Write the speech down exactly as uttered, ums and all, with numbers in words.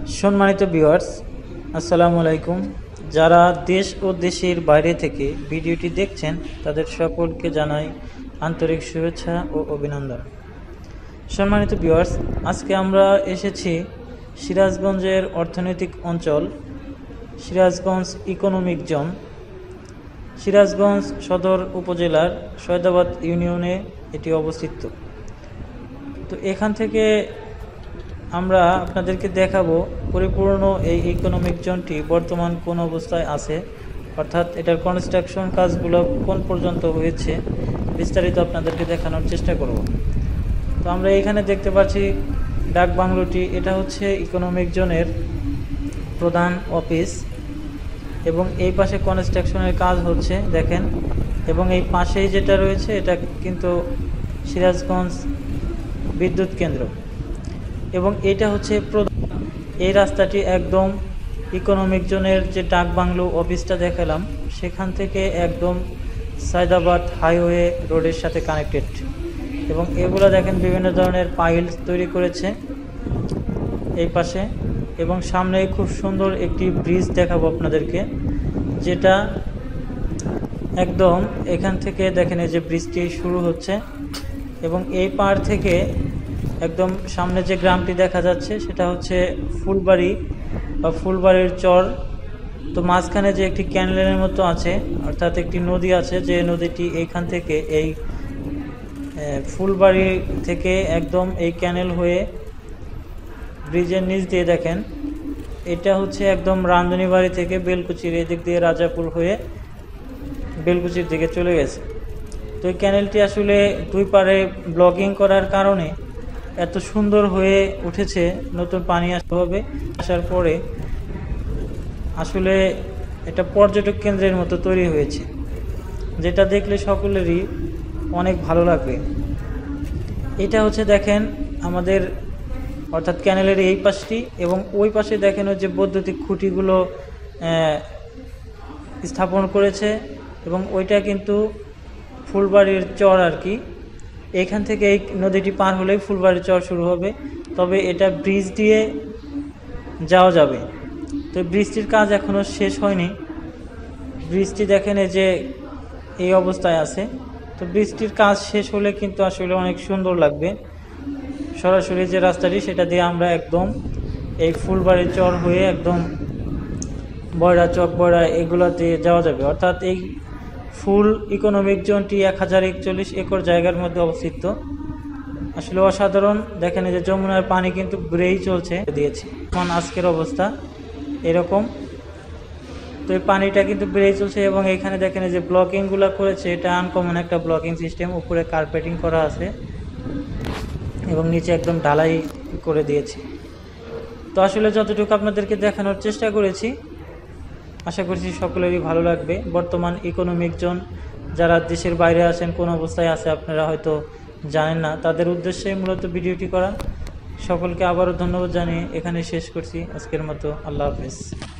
সম্মানিত ভিউয়ার্স, আসসালামু আলাইকুম। যারা দেশ ও দেশের বাইরে থেকে ভিডিওটি দেখছেন তাদের সকলকে জানাই আন্তরিক শুভেচ্ছা ও অভিনন্দন। সম্মানিত ভিউয়ার্স, আজকে আমরা এসেছি সিরাজগঞ্জের অর্থনৈতিক অঞ্চল সিরাজগঞ্জ ইকোনমিক জোন। সিরাজগঞ্জ সদর উপজেলার সৈয়দাবাদ ইউনিয়নে এটি অবস্থিত। তো এখান থেকে আমরা আপনাদেরকে দেখাবো পরিপূর্ণ এই ইকোনমিক জোনটি বর্তমান কোন অবস্থায় আছে, অর্থাৎ এটার কনস্ট্রাকশন কাজগুলো কোন পর্যন্ত হয়েছে বিস্তারিত আপনাদেরকে দেখানোর চেষ্টা করব। তো আমরা এখানে দেখতে পাচ্ছি ডাক বাংলোটি, এটা হচ্ছে ইকোনমিক জোনের প্রধান অফিস এবং এই পাশে কনস্ট্রাকশনের কাজ হচ্ছে দেখেন, এবং এই পাশেই যেটা রয়েছে এটা কিন্তু সিরাজগঞ্জ বিদ্যুৎ কেন্দ্র এবং এটা হচ্ছে এই রাস্তাটি একদম ইকোনমিক জোনের যে ডাক বাংলো অফিসটা দেখালাম সেখান থেকে একদম সৈয়দাবাদ হাইওয়ে রোডের সাথে কানেক্টেড। এবং এগুলো দেখেন বিভিন্ন ধরনের পাইলস তৈরি করেছে এই পাশে, এবং সামনে খুব সুন্দর একটি ব্রিজ দেখাবো আপনাদেরকে, যেটা একদম এখান থেকে দেখেন এই যে ব্রিজটি শুরু হচ্ছে এবং এই পার থেকে একদম সামনে যে গ্রামটি দেখা যাচ্ছে সেটা হচ্ছে ফুলবাড়ি বা ফুলবাড়ির চর। তো মাঝখানে যে একটি ক্যানেলের মতো আছে, অর্থাৎ একটি নদী আছে, যে নদীটি এইখান থেকে এই ফুলবাড়ি থেকে একদম এই ক্যানেল হয়ে ব্রিজের নিচ দিয়ে দেখেন এটা হচ্ছে একদম রান্ধনীবাড়ি থেকে বেলকুচির এদিক দিয়ে রাজাপুর হয়ে বেলকুচির দিকে চলে গেছে। তো এই ক্যানেলটি আসলে দুই পারে ব্লকিং করার কারণে এত সুন্দর হয়ে উঠেছে, নতুন পানি আসতে হবে, আসার পরে আসলে এটা পর্যটক কেন্দ্রের মতো তৈরি হয়েছে, যেটা দেখলে সকলেরই অনেক ভালো লাগবে। এটা হচ্ছে দেখেন আমাদের অর্থাৎ ক্যানেলের এই পাশটি, এবং ওই পাশে দেখেন ওই যে বৈদ্যুতিক খুঁটিগুলো স্থাপন করেছে, এবং ওইটা কিন্তু ফুলবাড়ির চর আর কি। এখান থেকে এই নদীটি পার হলেই ফুলবাড়ির চর শুরু হবে, তবে এটা ব্রিজ দিয়ে যাওয়া যাবে। তো ব্রিজটির কাজ এখনও শেষ হয়নি। ব্রিজটি দেখেন এই যে এই অবস্থায় আছে। তো ব্রিজটির কাজ শেষ হলে কিন্তু আসলে অনেক সুন্দর লাগবে। সরাসরি যে রাস্তাটি সেটা দিয়ে আমরা একদম এই ফুলবাড়ির চর হয়ে একদম বয়রা চক বয়রা এগুলোতে যাওয়া যাবে। অর্থাৎ এই ফুল ইকোনমিক জোনটি এক হাজার একচল্লিশ একর জায়গার মধ্যে অবস্থিত। আসলে অসাধারণ। দেখেন এই যে যমুনার পানি কিন্তু বেড়েই চলছে দিয়েছে, এখন আজকের অবস্থা এরকম। তো এই পানিটা কিন্তু বেড়েই চলছে, এবং এখানে দেখেন এই যে ব্লকিংগুলো করেছে এটা আনকমন একটা ব্লকিং সিস্টেম। উপরে কার্পেটিং করা আছে এবং নিচে একদম ঢালাই করে দিয়েছে। তো আসলে যতটুকু আপনাদেরকে দেখানোর চেষ্টা করেছি, আশা করছি সকলেরই ভালো লাগবে। বর্তমান ইকোনমিক জোন যারা দেশের বাইরে আছেন, কোন অবস্থায় আছে আপনারা হয়তো জানেন না, তাদের উদ্দেশ্যে মূলত ভিডিওটি করা। সকলকে আবারও ধন্যবাদ জানিয়ে এখানে শেষ করছি আজকের মতো। আল্লাহ হাফেজ।